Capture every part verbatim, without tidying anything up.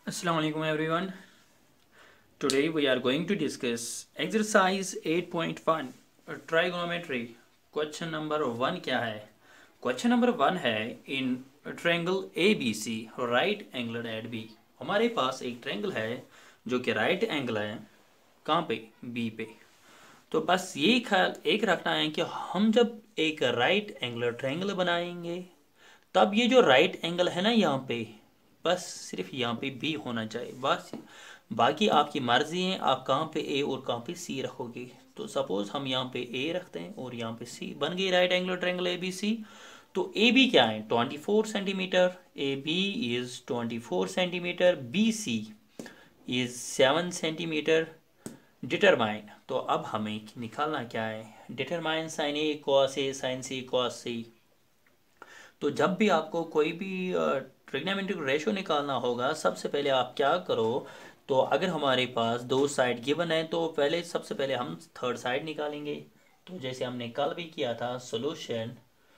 Assalamu alaikum everyone. Today we are going to discuss exercise eight point one trigonometry. Question number one क्या है? Question number one है in triangle A B C right angled at B. हमारे पास एक triangle है जो कि right angle है कहाँ पे? B पे. तो बस ये ख्याल एक रखना है कि हम जब एक राइट एंगुलर ट्रायंगल बनाएंगे तब ये जो राइट एंगल है ना यहाँ पे बस सिर्फ यहाँ पे बी होना चाहिए बस। बाकी आपकी मर्जी है आप कहाँ पे ए और कहाँ पे सी रखोगे। तो सपोज हम यहाँ पे ए रखते हैं और यहाँ पे सी, बन गई right angular triangle A B C. तो ए बी क्या है? Twenty four centimetre. A B is twenty four centimetre, B C is seven centimetre. Determine, तो अब हमें निकालना क्या है? Determine sine A cos A sine C cos C. तो जब भी आपको कोई भी ट्रिग्नोमेट्रिक रेशो निकालना होगा सबसे पहले आप क्या करो, तो अगर हमारे पास दो साइड गिवन है तो पहले सबसे पहले हम थर्ड साइड निकालेंगे। तो जैसे हमने कल भी किया था, solution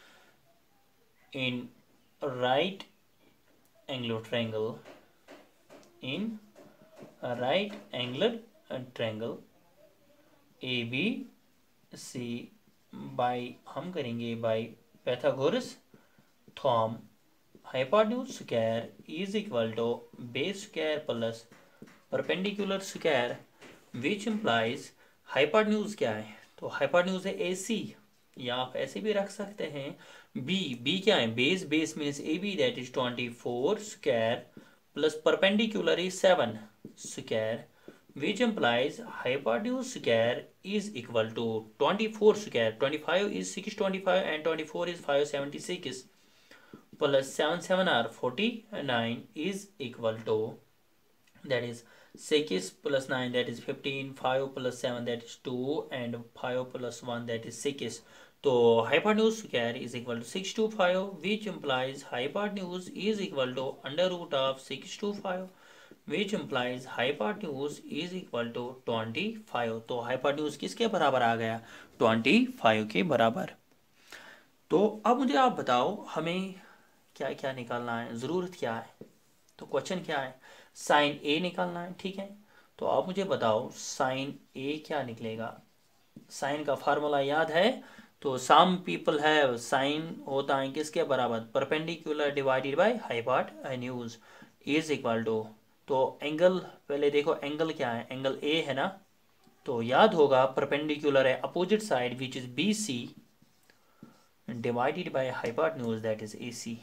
in right angular triangle in right angular triangle A B C by हम करेंगे by Pythagoras theorem hypotenuse square is equal to base square plus perpendicular square which implies hypotenuse क्या है? तो हाइपोटेन्यूज है ए सी, या आप ऐसे भी रख सकते हैं बी। बी क्या है? Base, base means A B that is twenty four square plus perpendicular is seven square which implies hypotenuse square is equal to twenty-four square. twenty-five is six hundred twenty-five and twenty-four is five hundred seventy-six plus seven seven are forty-nine is equal to, that is six plus nine that is fifteen, five plus seven that is two and five plus one that is six. तो hypotenuse square is equal to six to five which implies hypotenuse is equal to under root of six to five which implies hypotenuse is equal to twenty-five. तो hypotenuse किसके बराबर आ गया? twenty-five के बराबर। तो अब मुझे आप बताओ हमें क्या क्या निकालना है, ज़रूरत क्या है? तो क्वेश्चन क्या है? साइन ए निकालना है, ठीक है। तो आप मुझे बताओ साइन ए क्या निकलेगा? साइन का फार्मूला याद है? तो सम पीपल है साइन होता है किसके बराबर? Perpendicular divided by hypotenuse is equal to, तो एंगल पहले देखो एंगल क्या है? एंगल ए है ना, तो याद होगा परपेंडिकुलर है opposite side which is B C divided by hypotenuse that is A C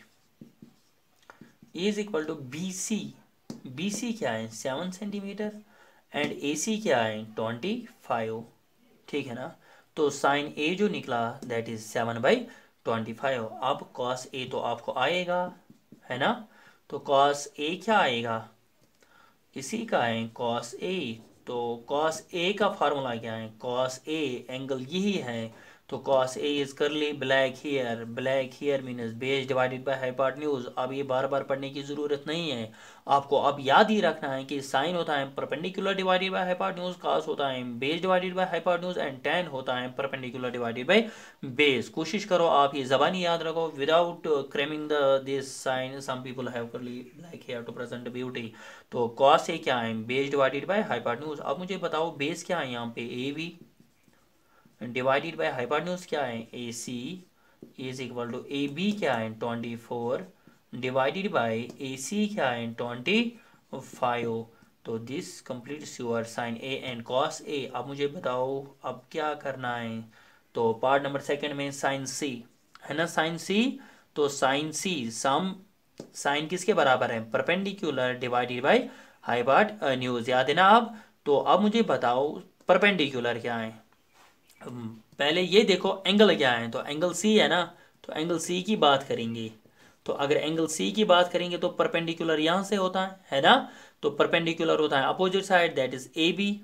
is equal to B C. B C क्या है? Seven centimetre and A C क्या है? ट्वेंटी फाइव, ठीक है ना। तो साइन ए जो निकला that is seven by twenty five. अब कॉस ए तो आपको आएगा है ना, तो कॉस ए क्या आएगा? इसी का है कॉस ए। तो कॉस ए का फार्मूला क्या है? कॉस ए एंगल यही है, तो cos A is curly black hair, black hair means base divided by hypotenuse. अब ये बार बार पढ़ने की ज़रूरत नहीं है, आपको अब याद ही रखना है कि साइन होता है perpendicular divided by hypotenuse, cos होता है base divided by hypotenuse and tan होता है परपेंडिकुलर डिवाइडेड बाय बेस। कोशिश करो आप ये ज़बानी याद रखो without cramming the this sine. Some people have curly black hair to present beauty. तो कॉस ए क्या है? Base divided by hypotenuse. अब मुझे बताओ बेस क्या है यहाँ पे? A B divided by hypotenuse क्या है? A C is equal to A B क्या है? Twenty four divided by A C क्या है? Twenty five. तो this completes your sine A and cos ए। अब मुझे बताओ अब क्या करना है? तो पार्ट नंबर सेकंड में साइन सी है ना, साइन सी। तो साइन सी सम साइन किसके बराबर है? परपेंडिकुलर डिवाइडेड बाय हाइपोटेन्यूज, याद है ना। अब तो अब मुझे बताओ परपेंडिकुलर क्या है? पहले ये देखो एंगल क्या है, तो एंगल सी है ना, तो एंगल सी की बात करेंगे। तो अगर एंगल सी की बात करेंगे तो परपेंडिकुलर यहां से होता है है ना, तो परपेंडिकुलर होता है opposite side that is A B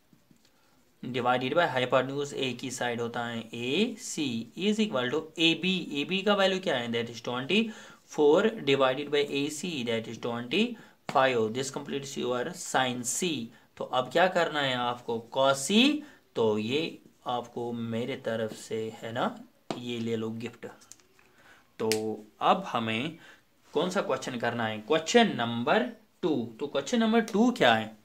divided by hypotenuse. A की साइड होता है A C is equal to A B. A B का वैल्यू क्या है? That is twenty four divided by A C that is twenty five. This completes your sine C. तो अब क्या करना है आपको? Cos C. तो ये आपको मेरे तरफ से है ना, ये ले लो गिफ्ट। तो अब हमें कौन सा क्वेश्चन करना है? Question number two. तो क्वेश्चन नंबर टू क्या है?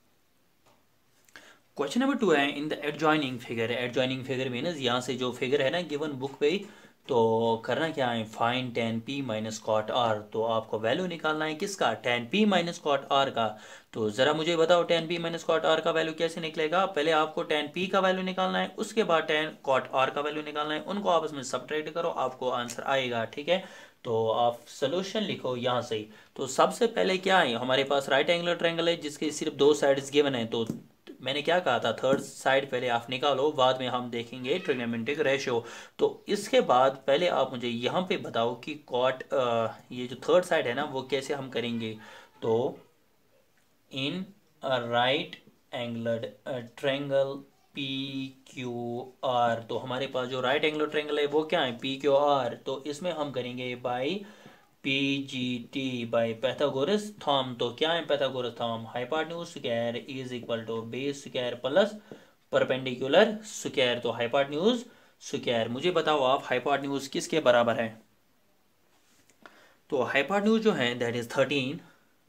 क्वेश्चन नंबर टू है in the adjoining figure. Adjoining figure means यहाँ से जो फिगर है ना गिवन बुक पे, तो करना क्या है, find tan P minus cot R. तो आपको वैल्यू निकालना है किसका, tan P minus cot R का। तो ज़रा मुझे बताओ tan P minus cot R का वैल्यू कैसे निकलेगा। पहले आपको टेन पी का वैल्यू निकालना है, उसके बाद टेन कॉट आर का वैल्यू निकालना है, उनको आपस में सब्ट्रैक्ट करो, आपको आंसर आएगा। ठीक है, तो आप सोल्यूशन लिखो यहाँ से। तो सबसे पहले क्या है, हमारे पास राइट एंगुलर ट्रायंगल है जिसके सिर्फ दो साइड्स गिवन है। तो मैंने क्या कहा था, थर्ड साइड पहले आप निकालो, बाद में हम देखेंगे ट्रिग्नोमेट्रिक रेशियो। तो इसके बाद पहले आप मुझे यहाँ पे बताओ कि कॉट ये जो थर्ड साइड है ना वो कैसे हम करेंगे। तो in right angular triangle P Q R, तो हमारे पास जो राइट एंगुलर ट्रायंगल है वो क्या है, पी क्यू आर। तो इसमें हम करेंगे by P G T by Pythagoras theorem. तो क्या है Pythagoras theorem, hypotenuse square is equal to base square plus perpendicular square. तो हाइपोटेन्यूज स्क्वायर, मुझे बताओ आप हाइपोटेन्यूज किसके बराबर है। तो हाइपोटेन्यूज जो है that is thirteen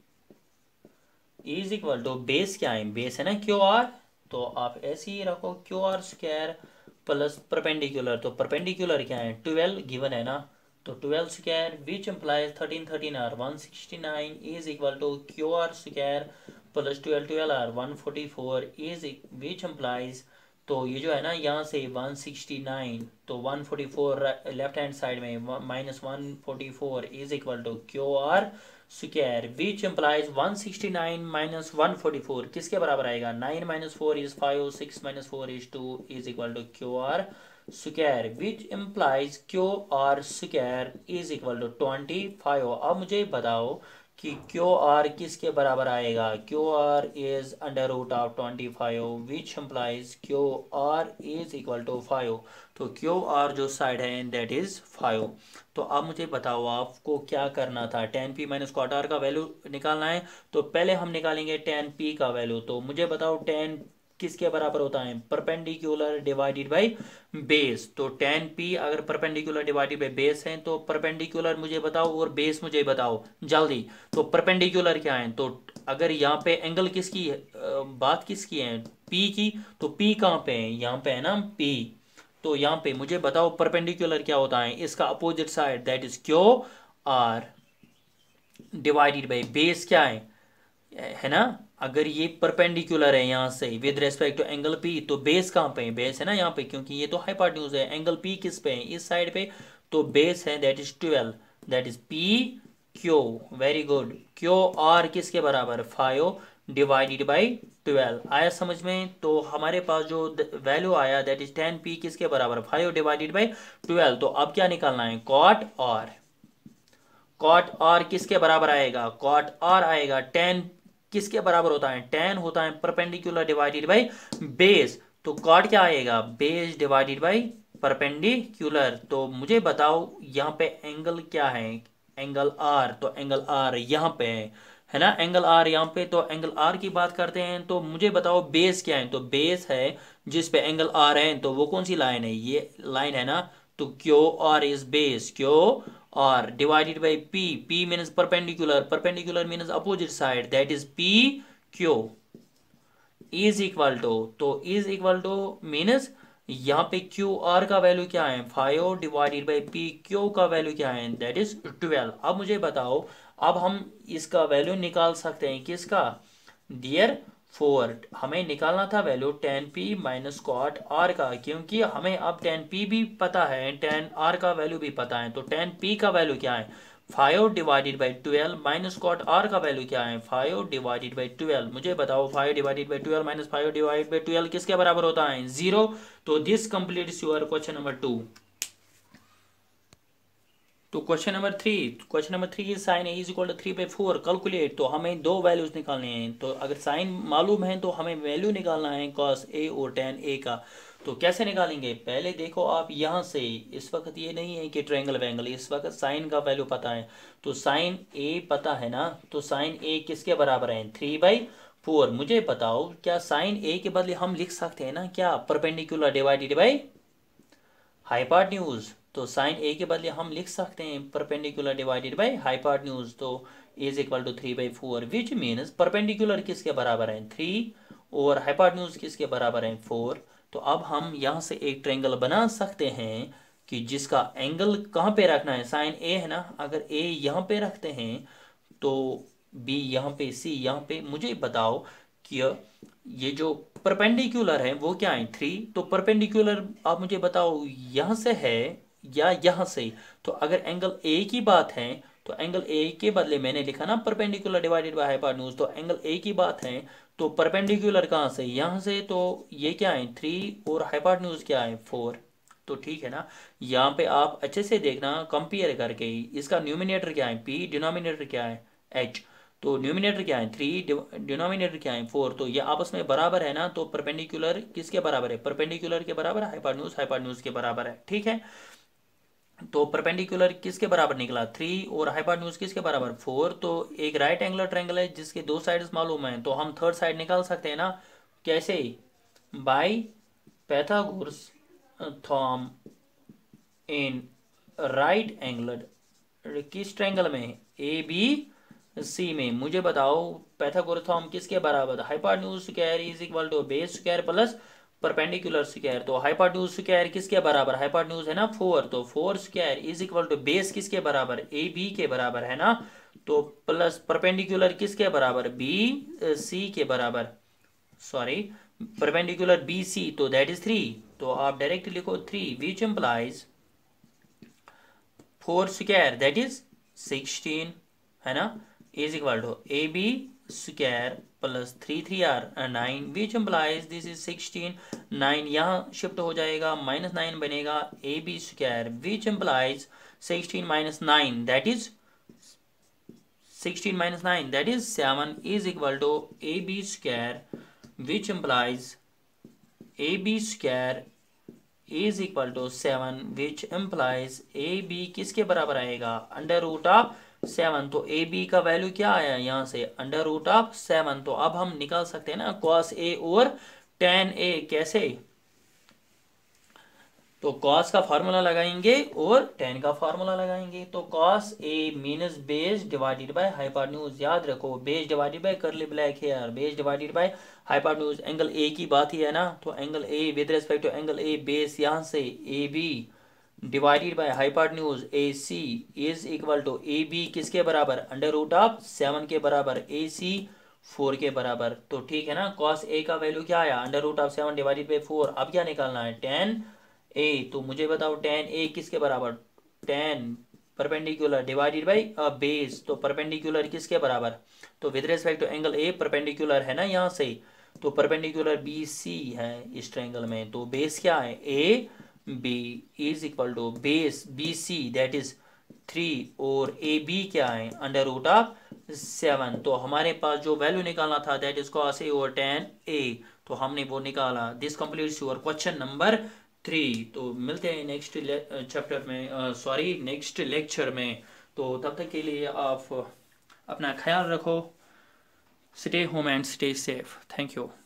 is equal to base, क्या है बेस है ना क्यू आर, तो आप ऐसे ही रखो Q R square plus perpendicular. तो परपेंडिकुलर क्या है, ट्वेल्व गिवन है ना, तो twelve square which implies thirteen thirteen are one sixty nine is equal to Q R square plus twelve twelve are one forty four is which implies. तो ये जो है ना यहाँ से वन सिक्सटी नाइन, तो one forty four left hand side में minus one forty four is equal to Q R square which implies one sixty nine minus one forty four किसके बराबर आएगा, nine minus four is five, six minus four is two is equal to Q R square which implies Q R square is equal to twenty five. अब मुझे बताओ कि Q R किसके बराबर आएगा, Q R is under root of twenty five which implies Q R is equal to five. तो Q R जो side है दैट इज फाइव। तो अब मुझे बताओ आपको क्या करना था, tan P minus cot R का वैल्यू निकालना है। तो पहले हम निकालेंगे टेन पी का वैल्यू। तो मुझे बताओ टेन किसके बराबर होता है, परपेंडिकुलर डिवाइडेड बाई बेस। तो टेन पी अगर परपेंडिकुलर डिवाइडेड बाई बेस है तो परपेंडिकुलर मुझे बताओ और बेस मुझे बताओ जल्दी। तो परपेंडिकुलर क्या है, तो अगर यहाँ पे एंगल किसकी है, बात किसकी है, पी की। तो पी कहाँ पे है, यहाँ पे है ना पी। तो यहाँ पे मुझे बताओ परपेंडिकुलर क्या होता है, इसका opposite side that is Q R divided by base क्या है है ना। अगर ये परपेंडिकुलर है यहाँ से with respect to angle P, तो बेस कहाँ पे है, बेस है ना यहाँ पे, क्योंकि ये तो हाइपोटेन्यूज है, एंगल पी किस पे है, इस साइड पे। तो बेस है that is twelve, that is P Q, very good. Q R किसके बराबर, फाइव डिवाइडेड बाई ट्वेल्व। आया समझ में। तो हमारे पास जो वैल्यू आया दैट इज टेन पी किसके बराबर, फाइव डिवाइडेड बाई ट्वेल्व। तो अब क्या निकालना है, कॉट आर। कॉट आर किसके बराबर आएगा, कॉट आर आएगा टेन किसके बराबर होता है, टेन होता है परपेंडिकुलर डिवाइडेड बाई बेस। तो कॉट क्या आएगा, बेस डिवाइडेड बाई परपेंडिकुलर। तो मुझे बताओ यहाँ पे एंगल क्या है, एंगल आर। तो एंगल आर यहाँ पे है है ना, एंगल आर यहाँ पे। तो एंगल आर की बात करते हैं तो मुझे बताओ बेस क्या है। तो बेस है जिस पे एंगल आर है, तो वो कौन सी लाइन है, ये लाइन है ना। तो Q R is base, Q R divided by P, P means perpendicular, perpendicular means opposite side that is P Q is equal to. तो इज इक्वल टू मीन्स यहाँ पे क्यू आर का value क्या है, five divided by P Q का value क्या है, that is twelve. अब मुझे बताओ, अब हम इसका वैल्यू निकाल सकते हैं किसका, डियर फोर हमें निकालना था value tan P minus cot R का, क्योंकि हमें अब टेन पी भी पता है, टेन आर का वैल्यू भी पता है। तो टेन पी का वैल्यू क्या है, five divided by twelve minus cot R का वैल्यू क्या है, फाइव डिवाइडेड बाई ट्वेल्व। मुझे बताओ five divided by twelve minus five divided by twelve किसके बराबर होता है, जीरो। तो this completes your question number two. तो question number three, question number three is sine A is equal to three by four calculate. तो हमें दो values निकालने हैं। तो अगर साइन मालूम है तो हमें वैल्यू निकालना है कॉस ए और टेन ए का। तो कैसे निकालेंगे, पहले देखो आप यहाँ से, इस वक्त ये नहीं है कि ट्रायंगल वैंगल, इस वक्त साइन का वैल्यू पता है। तो साइन ए पता है ना, तो साइन ए किसके बराबर है, थ्री बाई फोर। मुझे बताओ क्या साइन ए के बदले हम लिख सकते हैं ना क्या, परपेंडिकुलर डिवाइडेड बाई हाइपोटेन्यूज। तो साइन ए के बदले हम लिख सकते हैं परपेंडिकुलर डिवाइडेड बाई हाइपोटेन्यूज। तो is equal to three by four, which means perpendicular किसके बराबर है थ्री और हाइपोटेन्यूज किसके बराबर है फोर। तो अब हम यहाँ से एक ट्रायंगल बना सकते हैं कि जिसका एंगल कहाँ पे रखना है, साइन ए है ना, अगर ए यहाँ पे रखते हैं तो बी यहाँ पे, सी यहाँ पे। मुझे बताओ कि ये जो परपेंडिकुलर है वो क्या है थ्री, तो परपेंडिकुलर आप मुझे बताओ यहाँ से है या यहाँ से। तो अगर एंगल ए की बात है तो एंगल ए के बदले मैंने लिखा ना परपेंडिकुलर डिवाइडेड बाय हाइपोटेन्यूज, तो एंगल ए की बात है तो परपेंडिकुलर कहाँ से, यहाँ से। तो ये क्या है थ्री और हाइपोटेन्यूज क्या है फोर। तो ठीक है ना, यहाँ पे आप अच्छे से देखना कंपेयर करके ही, इसका न्यूमिनेटर क्या है पी, डिनोमिनेटर क्या है एच। तो न्यूमिनेटर क्या है थ्री, डिनोमिनेटर क्या है फोर, तो ये आपस में बराबर है ना। तो परपेंडिकुलर किसके बराबर है, परपेंडिकुलर के बराबर, हाइपोटेन्यूज हाइपोटेन्यूज के बराबर है। ठीक है, तो परपेंडिकुलर किसके बराबर निकला थ्री और हाइपोटेन्यूज किसके बराबर फोर। तो एक राइट एंगुलर ट्रायंगल है जिसके दो साइड्स मालूम है, तो हम थर्ड साइड निकाल सकते हैं ना। कैसे, by Pythagoras theorem in right angular किस ट्रायंगल में, ए बी सी में। मुझे बताओ पैथागोरस थ्योरम किसके बराबर, hypotenuse square is equal to base square plus perpendicular square. तो हाइपोटेन्यूज स्क्वायर किसके बराबर, हाइपोटेन्यूज है ना फोर, तो four square is equal to base किसके बराबर, ए बी के बराबर है ना। तो प्लस परपेंडिकुलर किसके बराबर, बी सी के बराबर, सॉरी परपेंडिकुलर बी सी, तो दैट इज थ्री। तो आप डायरेक्ट लिखो three, which implies four square that is sixteen है ना, is equal to A B square plus three three are nine, which implies this is sixteen, nine यहाँ shift हो जाएगा minus nine बनेगा A B square, which implies sixteen minus nine that is sixteen minus nine that is seven, is equal to A B square which implies A B square is equal to seven, which implies A B किसके बराबर आएगा, under root of seven. तो A B का value क्या आया यहाँ से, under root of seven. तो अब हम निकाल सकते हैं ना कॉस ए और टेन ए। कैसे, तो कॉस का फार्मूला लगाएंगे और टेन का फार्मूला लगाएंगे। तो cos A means base divided by hypotenuse, याद रखो base divided by curly black hair, base divided by hypotenuse. Angle A की बात ही है ना, तो angle A with respect to angle A base यहाँ से A B divided by hypotenuse A C is equal to A B किसके बराबर, अंडर रूट ऑफ सेवन के बराबर, ए सी फोर के बराबर। तो ठीक है ना, कॉस ए का वैल्यू क्या आया, under root of seven divided by four. अब क्या निकालना है, टेन ए। तो मुझे बताओ टेन ए किसके बराबर, tan perpendicular divided by base, तो परपेंडिकुलर किसके बराबर, तो with respect to angle A perpendicular है ना यहाँ से, तो परपेंडिकुलर बी सी है इस ट्रायंगल में। तो बेस क्या है A B is equal to base B C that is three और ए बी क्या है अंडर रूट ऑफ सेवन। तो हमारे पास जो वैल्यू निकालना था दैट इज कॉस ए और टेन ए, तो हमने वो निकाला। This completes your question number three. तो मिलते हैं नेक्स्ट चैप्टर में, सॉरी नेक्स्ट लेक्चर में। तो तब तक के लिए आप अपना ख्याल रखो, stay home and stay safe. Thank you.